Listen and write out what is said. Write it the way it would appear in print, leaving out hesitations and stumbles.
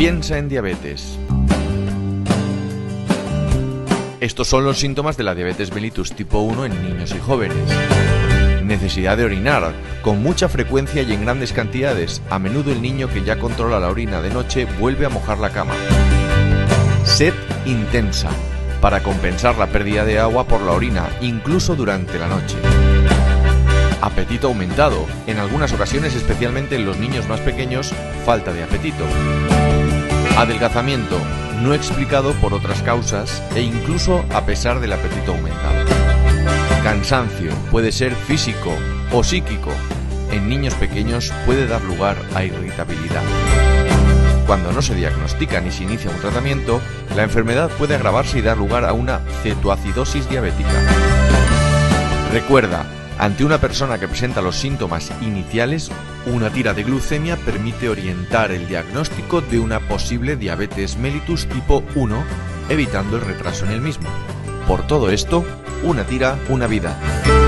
Piensa en diabetes. Estos son los síntomas de la diabetes mellitus tipo 1 en niños y jóvenes. Necesidad de orinar, con mucha frecuencia y en grandes cantidades. A menudo el niño que ya controla la orina de noche vuelve a mojar la cama. Sed intensa, para compensar la pérdida de agua por la orina, incluso durante la noche. Apetito aumentado, en algunas ocasiones, especialmente en los niños más pequeños, falta de apetito. Adelgazamiento, no explicado por otras causas e incluso a pesar del apetito aumentado. Cansancio, puede ser físico o psíquico. En niños pequeños puede dar lugar a irritabilidad. Cuando no se diagnostica ni se inicia un tratamiento, la enfermedad puede agravarse y dar lugar a una cetoacidosis diabética. Recuerda, ante una persona que presenta los síntomas iniciales, una tira de glucemia permite orientar el diagnóstico de una posible diabetes mellitus tipo 1, evitando el retraso en el mismo. Por todo esto, una tira, una vida.